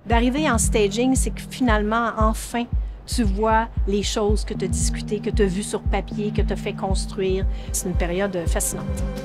D'arriver en staging, c'est que finalement, enfin, tu vois les choses que tu as discutées, que tu as vues sur papier, que tu as fait construire. C'est une période fascinante.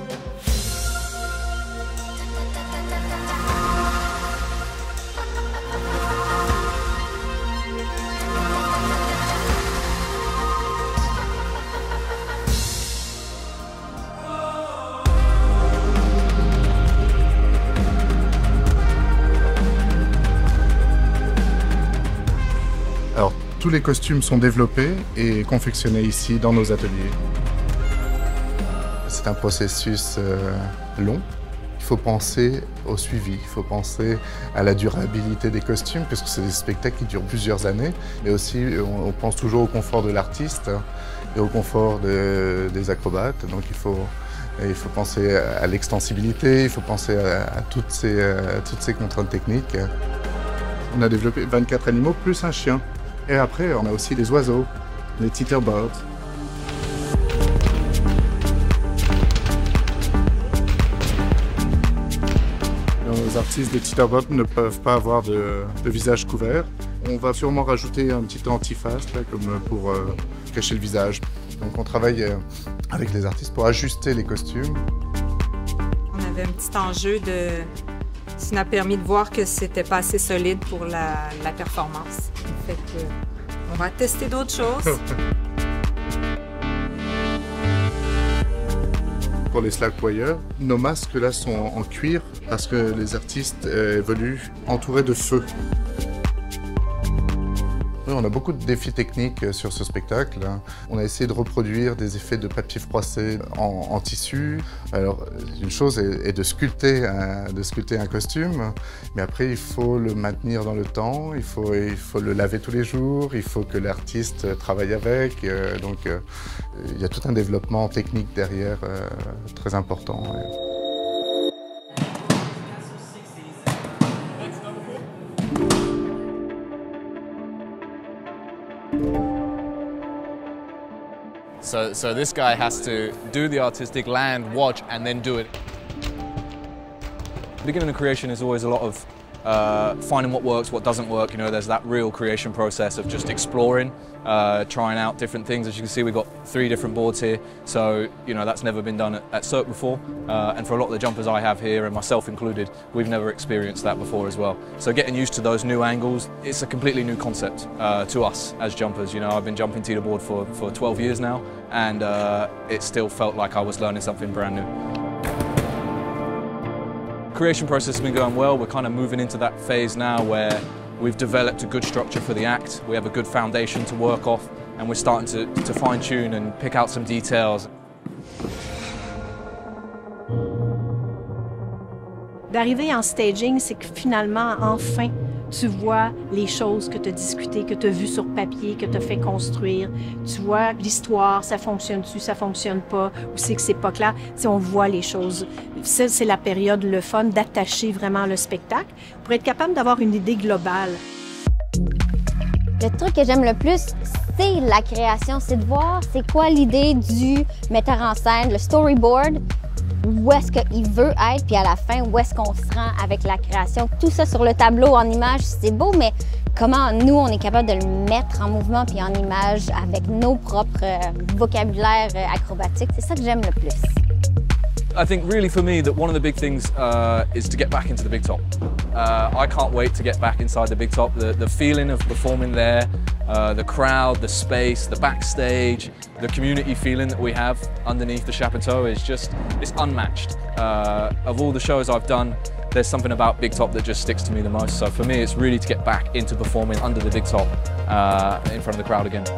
Alors, tous les costumes sont développés et confectionnés ici dans nos ateliers. C'est un processus long. Il faut penser au suivi, il faut penser à la durabilité des costumes, puisque c'est des spectacles qui durent plusieurs années. Mais aussi, on pense toujours au confort de l'artiste et au confort des acrobates. Donc il faut penser à l'extensibilité, il faut penser à toutes ces contraintes techniques. On a développé 24 animaux plus un chien. Et après, on a aussi les oiseaux, les titterbirds. Nos artistes des titterbirds ne peuvent pas avoir de visage couvert. On va sûrement rajouter un petit antiface, là, comme pour cacher le visage. Donc on travaille avec les artistes pour ajuster les costumes. On avait un petit enjeu ça nous a permis de voir que c'était pas assez solide pour la performance. Fait que on va tester d'autres choses. Pour les slackwarriors, nos masques là sont en cuir parce que les artistes évoluent entourés de feu. On a beaucoup de défis techniques sur ce spectacle. On a essayé de reproduire des effets de papier froissé en tissu. Alors, une chose est de sculpter un costume, mais après, il faut le maintenir dans le temps, il faut le laver tous les jours, il faut que l'artiste travaille avec. Donc, il y a tout un développement technique derrière très important. So this guy has to do the artistic, land, watch, and then do it. The beginning of creation is always a lot of finding what works, what doesn't work. You know, there's that real creation process of just exploring, trying out different things. As you can see, we've got 3 different boards here. So, you know, that's never been done at Cirque before. And for a lot of the jumpers I have here, and myself included, we've never experienced that before as well. So getting used to those new angles, it's a completely new concept to us as jumpers. You know, I've been jumping teeterboard for 12 years now, and it still felt like I was learning something brand new. Creation process has been going well. We're kind of moving into that phase now where we've developed a good structure for the act. We have a good foundation to work off, and we're starting to fine-tune and pick out some details. D'arriver en staging, c'est que finalement, enfin, tu vois les choses que tu as discutées, que tu as vues sur papier, que tu as fait construire. Tu vois l'histoire, ça fonctionne-tu, ça fonctionne pas, ou c'est que c'est pas clair. Si on voit les choses. Ça, c'est la période, le fun, d'attacher vraiment le spectacle pour être capable d'avoir une idée globale. Le truc que j'aime le plus, c'est la création, c'est de voir c'est quoi l'idée du metteur en scène, le storyboard, où est-ce qu'il veut être, puis à la fin, où est-ce qu'on se rend avec la création. Tout ça sur le tableau, en image, c'est beau, mais comment nous, on est capable de le mettre en mouvement puis en image avec nos propres vocabulaires acrobatiques. C'est ça que j'aime le plus. I think really for me that one of the big things is to get back into the big top. I can't wait to get back inside the big top. The feeling of performing there, the crowd, the space, the backstage, the community feeling that we have underneath the chapiteau is just, it's unmatched. Of all the shows I've done, there's something about big top that just sticks to me the most. So for me, it's really to get back into performing under the big top in front of the crowd again.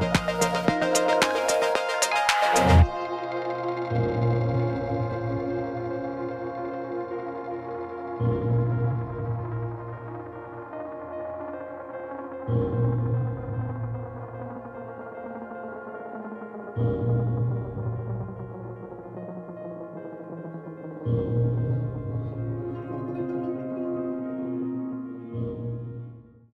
Thank you.